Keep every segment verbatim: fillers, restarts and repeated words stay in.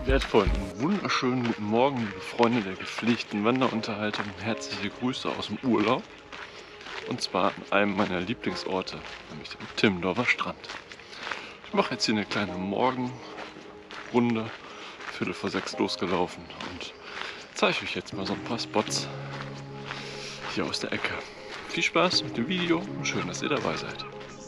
Wertvollen und wunderschönen guten Morgen, liebe Freunde der gepflegten Wanderunterhaltung. Herzliche Grüße aus dem Urlaub. Und zwar an einem meiner Lieblingsorte, nämlich dem Timmendorfer Strand. Ich mache jetzt hier eine kleine Morgenrunde, Viertel vor sechs losgelaufen und zeige euch jetzt mal so ein paar Spots hier aus der Ecke. Viel Spaß mit dem Video und schön, dass ihr dabei seid.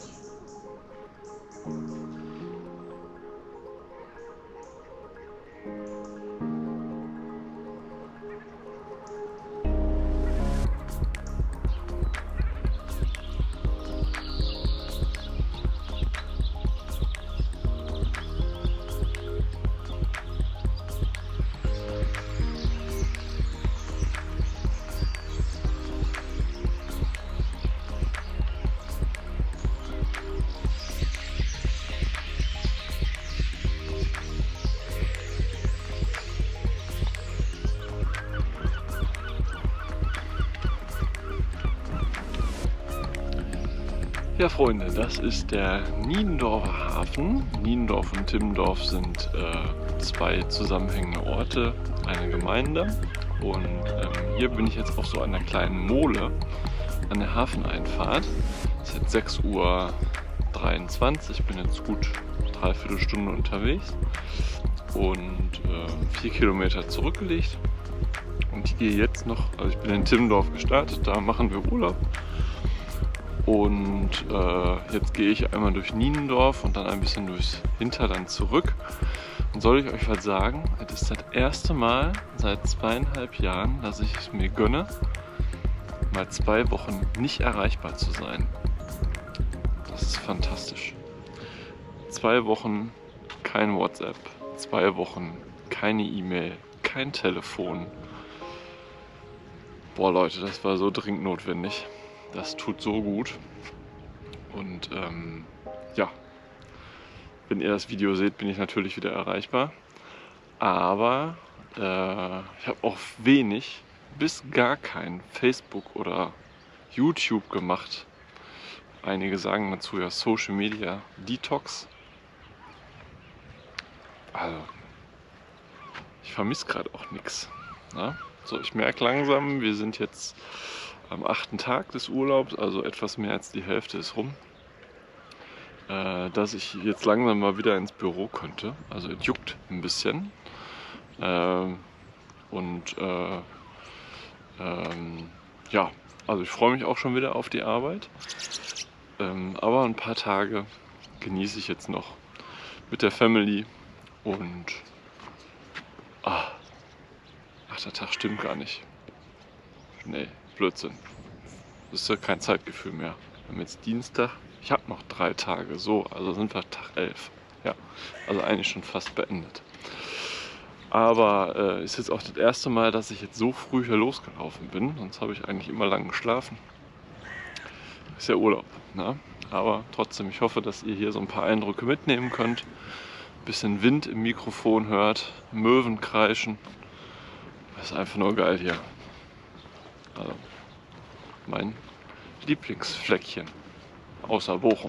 Ja Freunde, das ist der Niendorfer Hafen. Niendorf und Timmendorf sind äh, zwei zusammenhängende Orte, eine Gemeinde. Und ähm, hier bin ich jetzt auf so einer kleinen Mole an der Hafeneinfahrt. Es ist jetzt sechs Uhr dreiundzwanzig, ich bin jetzt gut dreiviertel Stunde unterwegs und äh, vier Kilometer zurückgelegt. Und ich gehe jetzt noch, also ich bin in Timmendorf gestartet, da machen wir Urlaub. Und äh, jetzt gehe ich einmal durch Niendorf und dann ein bisschen durchs Hinterland zurück. Und soll ich euch was sagen? Es ist das erste Mal seit zweieinhalb Jahren, dass ich es mir gönne, mal zwei Wochen nicht erreichbar zu sein. Das ist fantastisch. Zwei Wochen kein WhatsApp, zwei Wochen keine E-Mail, kein Telefon. Boah Leute, das war so dringend notwendig. Das tut so gut. Und ähm, ja, wenn ihr das Video seht, bin ich natürlich wieder erreichbar. Aber äh, ich habe auch wenig bis gar kein Facebook oder YouTube gemacht. Einige sagen dazu ja Social Media Detox. Also, ich vermisse gerade auch nichts. So, ich merke langsam, wir sind jetzt am achten Tag des Urlaubs, also etwas mehr als die Hälfte ist rum, äh, dass ich jetzt langsam mal wieder ins Büro könnte. Also es juckt ein bisschen. Äh, und äh, ähm, ja, also ich freue mich auch schon wieder auf die Arbeit. Ähm, aber ein paar Tage genieße ich jetzt noch mit der Family und ah, achter Tag stimmt gar nicht. Nee. Blödsinn. Das ist ja kein Zeitgefühl mehr. Wir haben jetzt Dienstag. Ich habe noch drei Tage. So, also sind wir Tag elf. Ja, also eigentlich schon fast beendet. Aber äh, ist jetzt auch das erste Mal, dass ich jetzt so früh hier losgelaufen bin. Sonst habe ich eigentlich immer lang geschlafen. Ist ja Urlaub, ne? Aber trotzdem, ich hoffe, dass ihr hier so ein paar Eindrücke mitnehmen könnt. Ein bisschen Wind im Mikrofon hört, Möwen kreischen. Das ist einfach nur geil hier. Also mein Lieblingsfleckchen außer Bochum.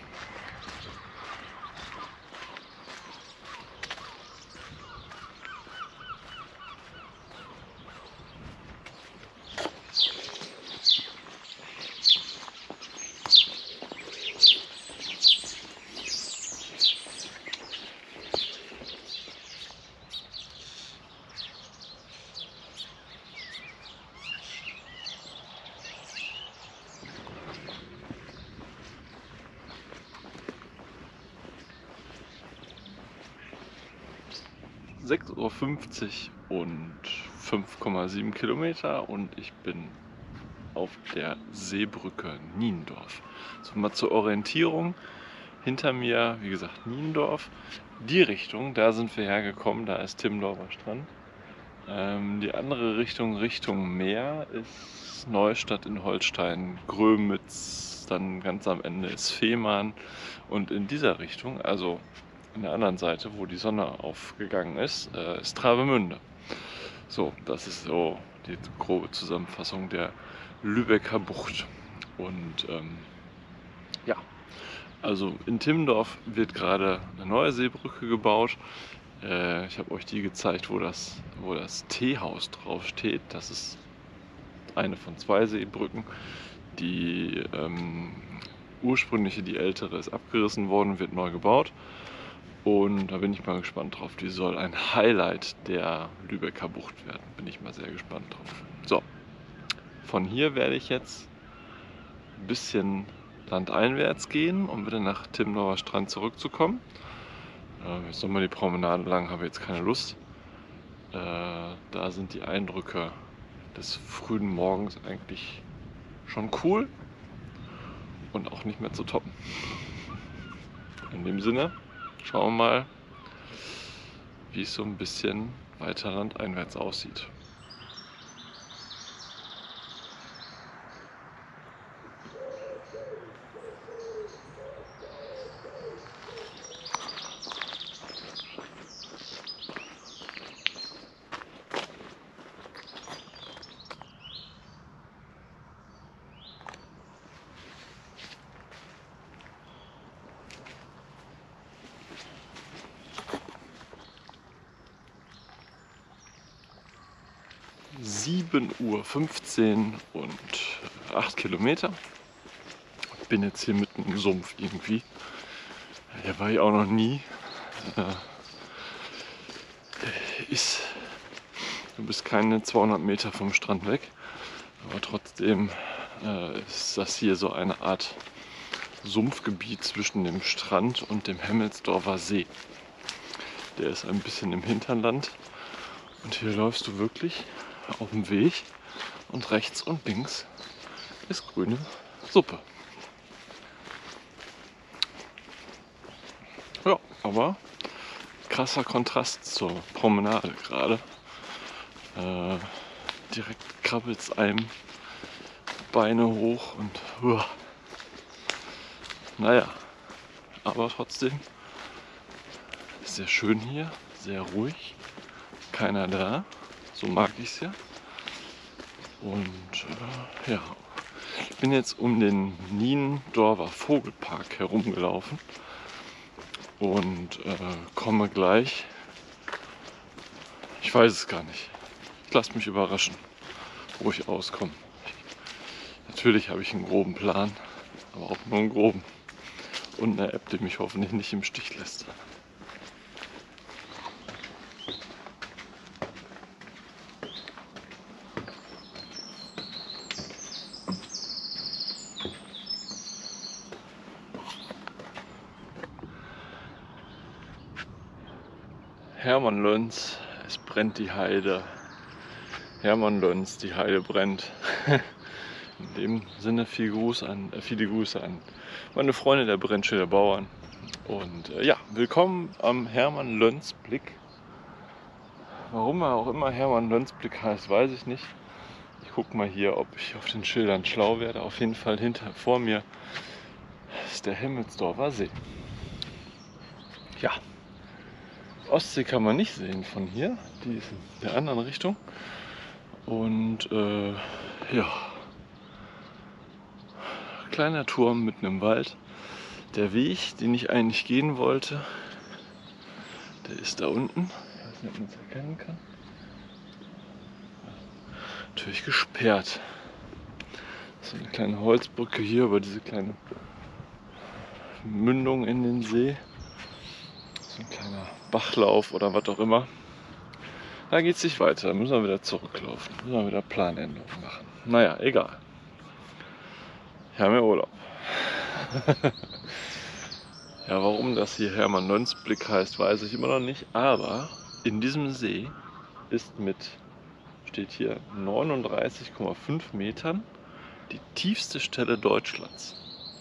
sechs Uhr fünfzig und fünf Komma sieben Kilometer und ich bin auf der Seebrücke Niendorf. So, mal zur Orientierung. Hinter mir, wie gesagt, Niendorf. Die Richtung, da sind wir hergekommen, da ist Timmendorfer Strand. Ähm, die andere Richtung, Richtung Meer, ist Neustadt in Holstein, Grömitz, dann ganz am Ende ist Fehmarn. Und in dieser Richtung, also in der anderen Seite, wo die Sonne aufgegangen ist, äh, ist Travemünde. So, das ist so die grobe Zusammenfassung der Lübecker Bucht. Und ähm, ja, also in Timmendorf wird gerade eine neue Seebrücke gebaut. Äh, ich habe euch die gezeigt, wo das, wo das Teehaus drauf steht. Das ist eine von zwei Seebrücken. Die ähm, ursprüngliche, die ältere, ist abgerissen worden, wird neu gebaut. Und da bin ich mal gespannt drauf. Die soll ein Highlight der Lübecker Bucht werden. Bin ich mal sehr gespannt drauf. So, von hier werde ich jetzt ein bisschen landeinwärts gehen, um wieder nach Timmendorfer Strand zurückzukommen. Äh, jetzt nochmal die Promenade lang, habe jetzt keine Lust. Äh, da sind die Eindrücke des frühen Morgens eigentlich schon cool und auch nicht mehr zu toppen. In dem Sinne, schauen wir mal, wie es so ein bisschen weiter landeinwärts aussieht. sieben Uhr fünfzehn und acht Kilometer. Bin jetzt hier mitten im Sumpf irgendwie. Hier war ich auch noch nie. Äh, ist, du bist keine zweihundert Meter vom Strand weg, aber trotzdem äh, ist das hier so eine Art Sumpfgebiet zwischen dem Strand und dem Hemmelsdorfer See. Der ist ein bisschen im Hinterland und hier läufst du wirklich auf dem Weg und rechts und links ist grüne Suppe. Ja, aber krasser Kontrast zur Promenade gerade. Äh, direkt krabbelt es einem Beine hoch und uah. Naja, aber trotzdem sehr schön hier, sehr ruhig, keiner da, so mag ich es ja. Und äh, ja, ich bin jetzt um den Niendorfer Vogelpark herumgelaufen und äh, komme gleich, ich weiß es gar nicht, ich lasse mich überraschen, wo ich auskomme. Natürlich habe ich einen groben Plan, aber auch nur einen groben und eine App, die mich hoffentlich nicht im Stich lässt. Hermann Löns, es brennt die Heide. Hermann Löns, die Heide brennt. In dem Sinne viel Gruß an, äh, viele Grüße an meine Freunde der Brennschilder Bauern. Und äh, ja, willkommen am Hermann Löns Blick. Warum er auch immer Hermann Löns Blick heißt, weiß ich nicht. Ich gucke mal hier, ob ich auf den Schildern schlau werde. Auf jeden Fall hinter vor mir ist der Hemmelsdorfer See. Ja. Ostsee kann man nicht sehen von hier, die ist in der anderen Richtung. Und äh, ja, kleiner Turm mitten im Wald. Der Weg, den ich eigentlich gehen wollte, der ist da unten. Ich weiß nicht, ob man es erkennen kann. Natürlich gesperrt. So eine kleine Holzbrücke hier über diese kleine Mündung in den See. So ein kleiner Bachlauf oder was auch immer. Da geht es nicht weiter, da müssen wir wieder zurücklaufen. Müssen wir wieder Planänderungen machen. Naja, egal. Wir haben ja Urlaub. Ja, warum das hier Hermann Löns Blick heißt, weiß ich immer noch nicht. Aber in diesem See ist mit, steht hier, neununddreißig Komma fünf Metern die tiefste Stelle Deutschlands.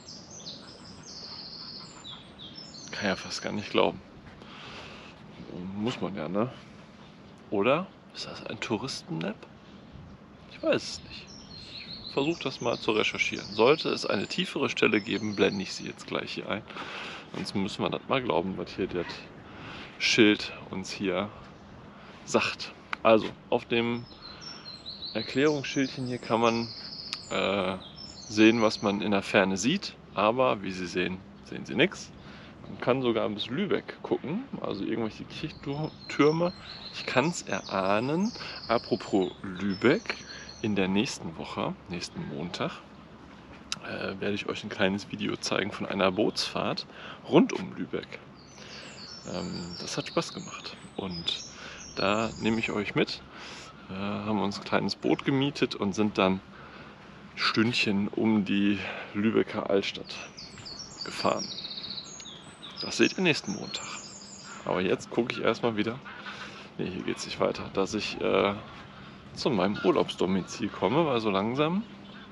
Kann ja fast gar nicht glauben. Muss man ja, ne? Oder ist das ein Touristen-App? Ich weiß es nicht. Ich versuche das mal zu recherchieren. Sollte es eine tiefere Stelle geben, blende ich sie jetzt gleich hier ein. Sonst müssen wir das mal glauben, was hier das Schild uns hier sagt. Also, auf dem Erklärungsschildchen hier kann man äh, sehen, was man in der Ferne sieht. Aber wie Sie sehen, sehen Sie nichts. Man kann sogar bis Lübeck gucken, also irgendwelche Kirchtürme. Ich kann es erahnen. Apropos Lübeck, in der nächsten Woche, nächsten Montag, äh, werde ich euch ein kleines Video zeigen von einer Bootsfahrt rund um Lübeck. Ähm, das hat Spaß gemacht und da nehme ich euch mit. Äh, haben uns ein kleines Boot gemietet und sind dann Stündchen um die Lübecker Altstadt gefahren. Das seht ihr nächsten Montag. Aber jetzt gucke ich erstmal wieder, ne, hier geht es nicht weiter, dass ich äh, zu meinem Urlaubsdomizil komme, weil so langsam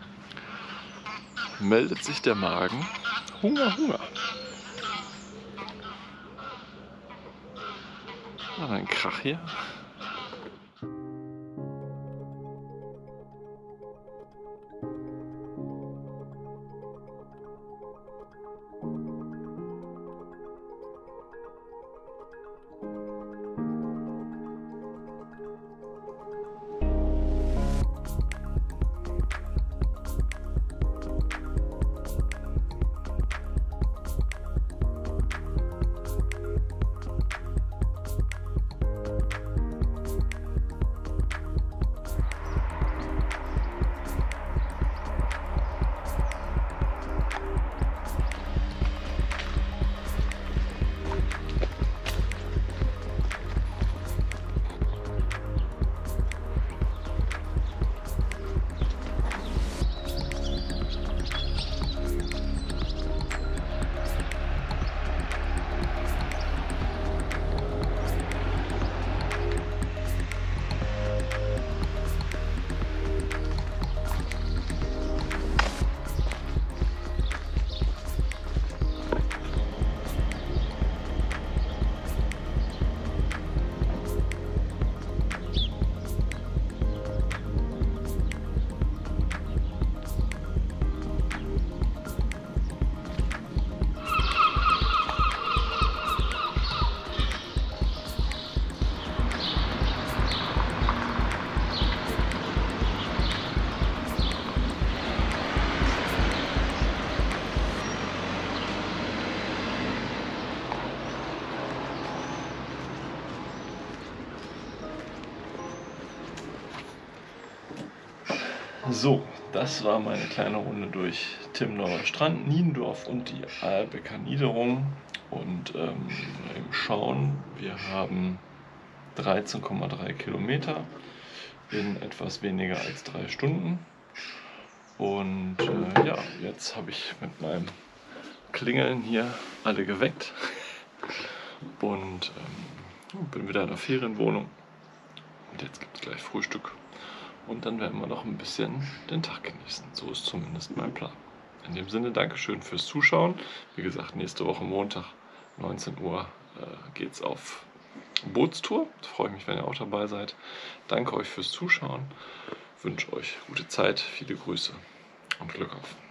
meldet sich der Magen. Hunger, Hunger. Ah, ein Krach hier. So, das war meine kleine Runde durch Timmendorfer Strand, Niendorf und die Ahlbecker Niederung. Und ähm, im Schauen, wir haben dreizehn Komma drei Kilometer in etwas weniger als drei Stunden. Und äh, ja, jetzt habe ich mit meinem Klingeln hier alle geweckt und ähm, bin wieder in der Ferienwohnung. Und jetzt gibt es gleich Frühstück. Und dann werden wir noch ein bisschen den Tag genießen. So ist zumindest mein Plan. In dem Sinne, Dankeschön fürs Zuschauen. Wie gesagt, nächste Woche Montag, neunzehn Uhr, äh, geht es auf Bootstour. Ich freue mich, wenn ihr auch dabei seid. Danke euch fürs Zuschauen. Wünsche euch gute Zeit, viele Grüße und Glück auf.